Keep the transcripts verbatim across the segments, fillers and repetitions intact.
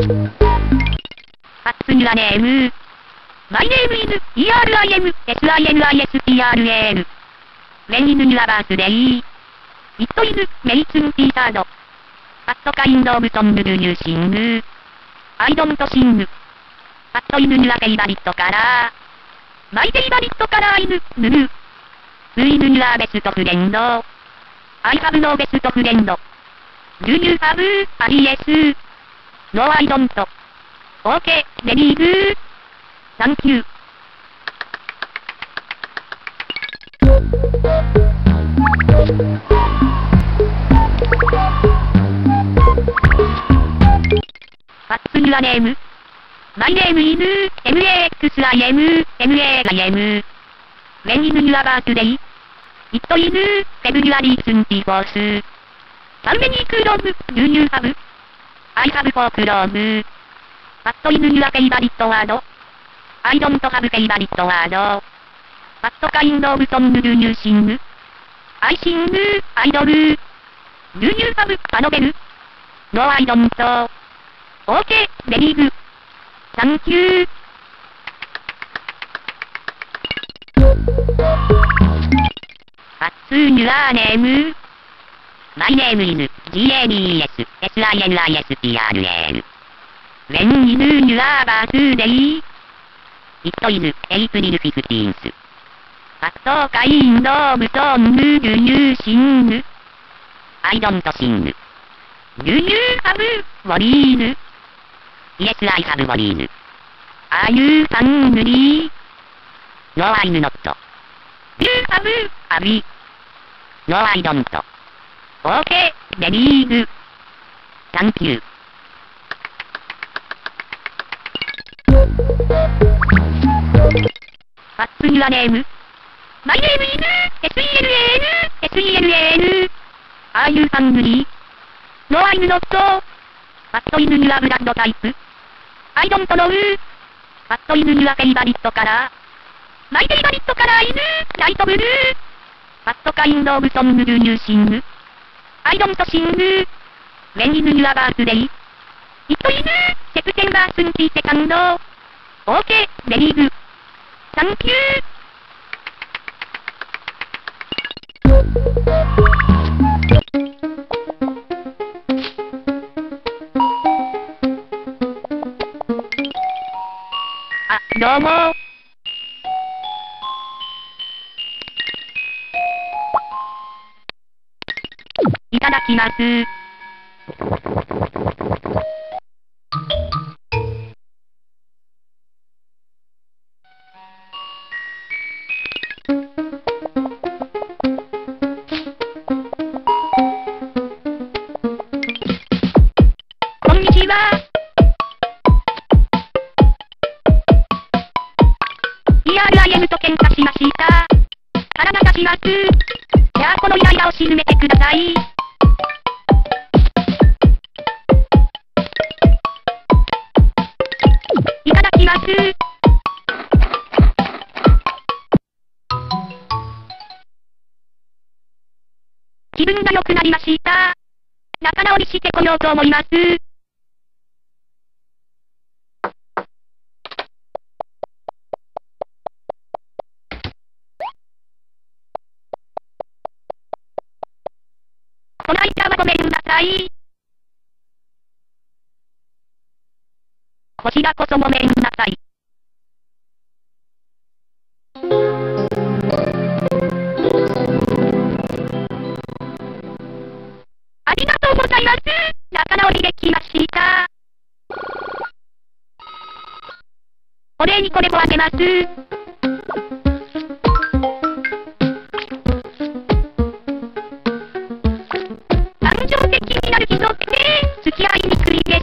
ファックスニュアネーム。マイネームイズ、イーアールアイエム、エスアイエヌアイエスティーアールエーエル。メインニュアバースデイ。イットイズ、メイツンティーサード。ファットカインドオブソングルニューシング。アイドントシング。ファットイヌニュアフェイバリットカラー。マイフェイバリットカラーイヌ、ヌヌ。ウイヌニュアベストフレンド。アイハブノーベストフレンド。Do you have, アイエス? No I don't. OK, レディーグー。Thank you. ファックスニュアネーム。マイネームイズ、エムエーエックスアイエム、エムエーアイエム。メインニュアバースデイ。イットイズ、フェブリュアリーツンティフォース。How many cloves do you have? I have four cloves. What is your favorite word? I don't have favorite word. What kind of song do you sing? I sing idol. Do you have a novel? No I don't. OK, very good. Thank you. ファックスニュアネーム。マイネームイズ、ジーエービーエス、エスアイエヌアイエスティーアールエーエル。ウェンイズニュアバースデイ。イットイズ、エイプリルフィフティーンス。ファットカインドオブソングドゥユーシング。アイドントシング。ドゥユーハブ、ウォリーズ。イエスアイハブウォリーズ。アーユーハングリー。ノーアイムノット。ドゥユーハブ、アビ。ノーアイドント。OK, レディーグ。Thank you. ファックスニュアネーム。マイネームイズ、エスイーエルエーエヌ、エスイーエルエーエヌ。Are you hungry? No, I'm not. What is your blood type? I don't know. What is your favorite color? My favorite color is light blue. What kind of song do you sing? I don't sing. When is your birthday? It is September twenty-second. OK, very good. Thank you. あ、どうも。いただきます。こんにちは。イーアールアイエム と喧嘩しました。腹が立ちます。じゃあこのイライラを鎮めてください。いただきます。気分が良くなりました。仲直りしてこようと思います。この間はごめんなさい。こちらこそごめんなさい。ありがとうございます。仲直りできました。お礼にこれもあげます。感情的になる人って付き合いにくいです。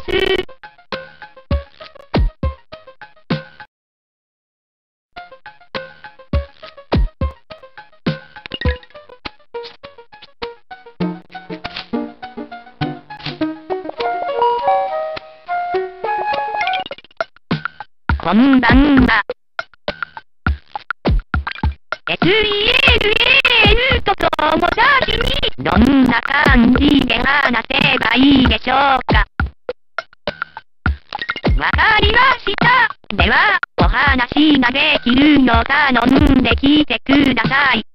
こんばんは。エスイーエルエーエヌ と友達にどんな感じで話せばいいでしょうか。 わかりました。では、お話ができるのか飲んできてください。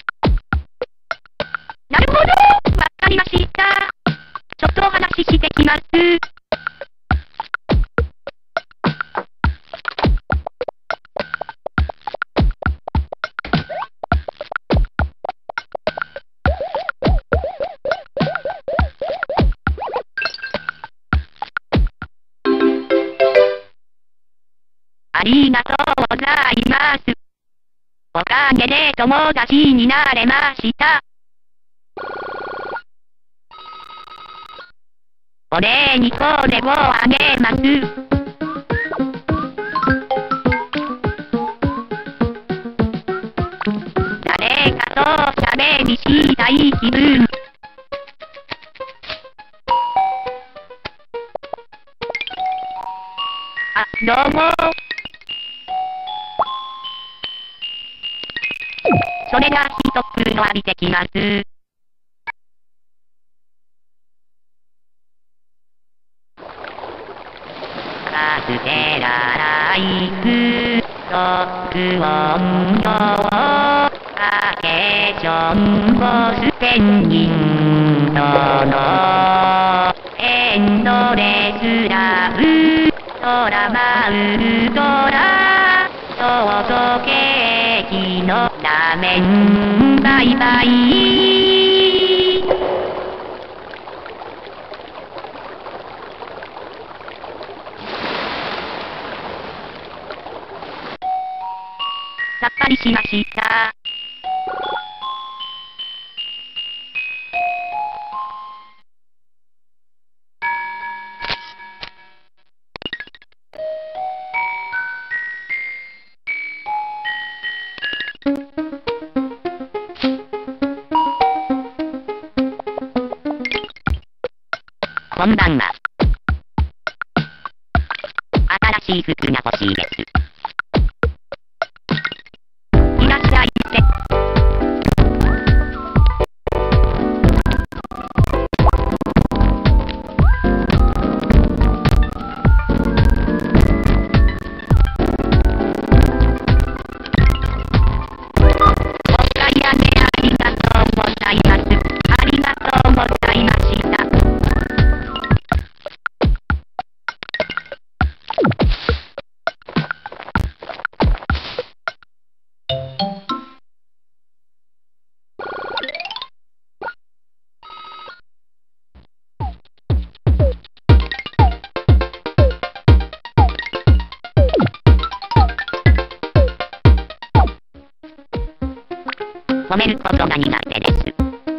なるほど、わかりました。ちょっとお話ししてきます。ありがとうございます。おかげで友達になれました。お礼にこれをあげます。誰かと喋りしたい気分。あ、どうも。それが一つの浴びてきます。カステラライス、録音用、アケーションボスペンギンとの、エンドレスラブ、ドラマウルトラ、ショートケーキのラーメンバイバイ。さっぱりしました。こんばんは。新しい服が欲しいです。いらっしゃいませ。お買い上げありがとうございます。ありがとうございました。褒めることが苦手です。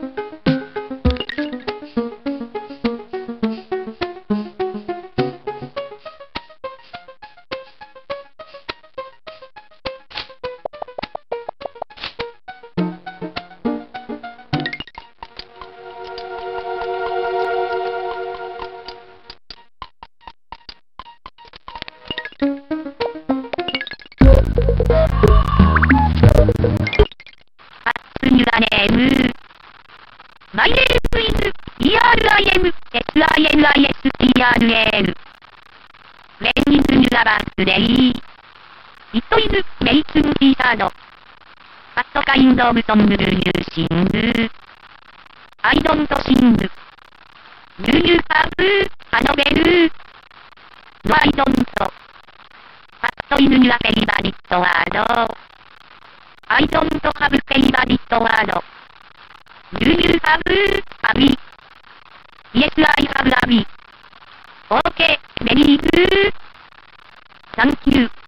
ユアネーム。マイネームイズ イーアールアイエム エスアイエヌアイエスティーアールエーエル。メインズニュアバースデイ。イットイズメイツンピーサード。ファットカインドオブソングルユーシング。アイドントシング。Do you have a novel? No I don't. What is your favorite word? I don't have favorite word. Do you have a bee? Yes, I have a bee. Okay, very good. Thank you.